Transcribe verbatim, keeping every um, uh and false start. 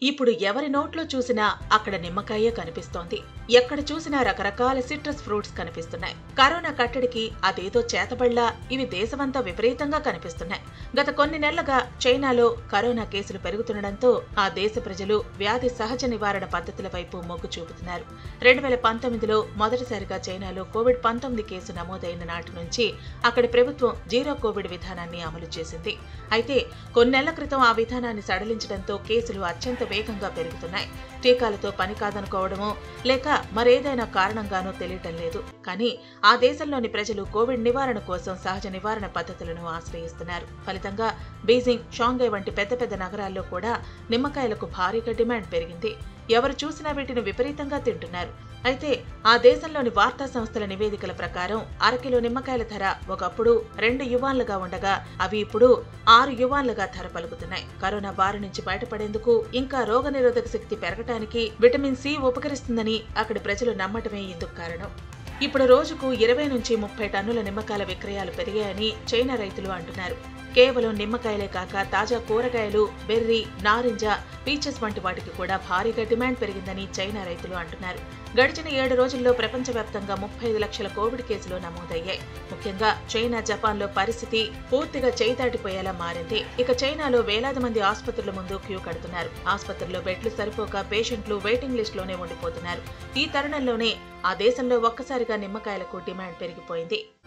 ఇప్పుడు ఎవరి నోట్లో చూసినా అక్కడ నిమ్మకాయే కనిపిస్తోంది. ఎక్కడ చూసినా రకరకాల సిట్రస్ ఫ్రూట్స్ కనిపిస్తున్నాయి. కరోనా కట్టడికి అదేదో చేతబళ్లా ఇవి దేశమంతా విపరీతంగా కనిపిస్తున్నాయి. గత కొన్ని నెలలుగా చైనాలో కరోనా కేసులు పెరుగుతుండటంతో ఆ దేశ ప్రజలు వ్యాధి సహజ నివారణ పద్ధతుల వైపు మొగ్గు చూపుతున్నారు. రెండు వేల పంతొమ్మిదిలో మొదటిసారిగా చైనాలో కోవిడ్ పంతొమ్మిది కేసు నమోదైన నాటి నుంచి అక్కడి ప్రభుత్వం జీరో కోవిడ్ విధానాన్ని అమలు చేసింది. అయితే కొన్నేళ్ల క్రితం ఆ విధానాన్ని సడలించడంతో కేసులు అత్యంత వేగంగా పెరుగుతున్నాయి. టీకాలతో పని కాదనుకోవడమో లేక మరేదైనా కారణంగానో తెలియటం లేదు. కానీ ఆ దేశంలోని ప్రజలు కోవిడ్ నివారణ కోసం సహజ నివారణ పద్ధతులను ఆశ్రయిస్తున్నారు. ఫలితంగా బీజింగ్, షాంఘై వంటి పెద్ద పెద్ద నగరాల్లో కూడా నిమ్మకాయలకు భారీగా డిమాండ్ పెరిగింది. ఎవరు చూసినా వీటిని విపరీతంగా తింటున్నారు. అయితే ఆ దేశంలోని వార్తా సంస్థల నివేదికల ప్రకారం అరకిలో నిమ్మకాయల ధర ఒకప్పుడు రెండు యువాన్లుగా ఉండగా అవి ఇప్పుడు ఆరు యువాన్లుగా ధర పలుకుతున్నాయి. కరోనా బారి నుంచి బయటపడేందుకు ఇంకా రోగనిరోధక శక్తి పెరగటానికి విటమిన్ సి ఉపకరిస్తుందని అక్కడి ప్రజలు నమ్మటమే ఇందుకు కారణం. ఇప్పుడు రోజుకు ఇరవై నుంచి ముప్పై టన్నుల నిమ్మకాయల విక్రయాలు పెరిగాయని చైనా రైతులు అంటున్నారు. కేవలం నిమ్మకాయలే కాక తాజా కూరగాయలు, బెర్రీ, నారింజ, పీచెస్ వంటి వాటికి కూడా భారీగా డిమాండ్ పెరిగిందని చైనా రైతులు అంటున్నారు. గడిచిన ఏడు రోజుల్లో ప్రపంచవ్యాప్తంగా ముప్పై ఐదు లక్షల కోవిడ్ కేసులు నమోదయ్యాయి. ముఖ్యంగా చైనా, జపాన్లో పరిస్థితి పూర్తిగా చేయి దాటిపోయేలా మారింది. ఇక చైనాలో వేలాది మంది ఆసుపత్రుల ముందు క్యూ కడుతున్నారు. ఆసుపత్రుల్లో బెడ్లు సరిపోక పేషెంట్లు వెయిటింగ్ లిస్ట్ లోనే ఉండిపోతున్నారు. ఈ తరుణంలోనే ఆ దేశంలో ఒక్కసారిగా నిమ్మకాయలకు డిమాండ్ పెరిగిపోయింది.